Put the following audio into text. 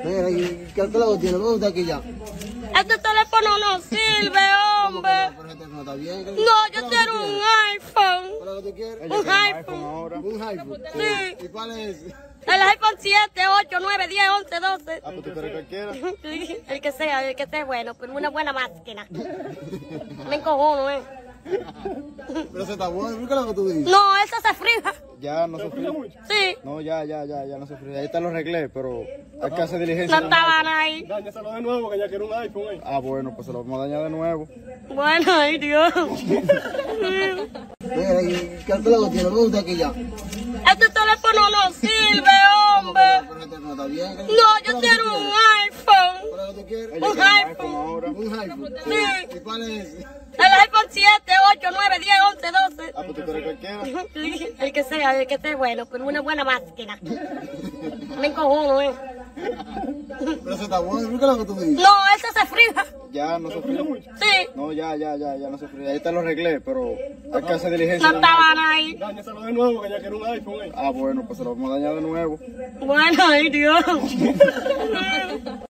Mira, ¿y qué teléfono tiene? ¿Cómo está aquí ya? Este teléfono no sirve, hombre. Pero este teléfono está bien. No, yo quiero un iPhone. ¿Cuál es lo que tú quieres? Un iPhone. Un iPhone. Sí. ¿Y cuál es ese? El iPhone 7, 8, 9, 10, 11, 12. Ah, pues tú quieres cualquiera. Sí, el que sea bueno, pero una buena máquina. Me encojono, Pero ese está bueno. ¿Qué es lo que tú dices? No, esa se frija. Ya no se frío. Sí, No, ya no se frío. Ahí te lo arreglé, pero hay que hacer diligencia. no estaban ahí. Dáñaselo de nuevo, que ya quiero un iPhone ahí. Ah, bueno, pues se lo vamos a dañar de nuevo. Bueno, ay Dios. Mira, ¿y qué teléfono tiene? ¿Cómo está aquí ya? Este teléfono no sirve, hombre. Pero este teléfono está bien. No, yo quiero un iPhone. ¿Cuál es lo que tú quieres? Un iPhone. Ahora. Un iPhone. Sí. ¿Y cuál es ese? El iPhone 7, 8, 9, 10, 11, 12. Ah, pues tú quieres cualquiera. Sí, el que sea bueno, pero una buena máquina. Me encojono, Pero ese está bueno. ¿Qué es lo que tú dices? No, esa se frija. Ya no se frío. Sí, No, ya no se frío. Ahí te lo arreglé, pero hay que hacer diligencia. no estaban ahí. Dáñaselo de nuevo, que ya quiero un iPhone ahí. Ah, bueno, pues se lo vamos a dañar de nuevo. Bueno, ay Dios.